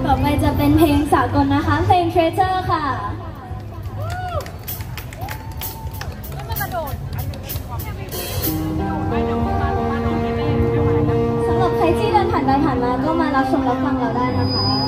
ต่อไปจะเป็นเพลงสากลนะคะเพลง Traitor ค่ะสำหรับใครที่เดินผ่านไปผ่านมาก็มารับชมรับฟังเราได้นะคะ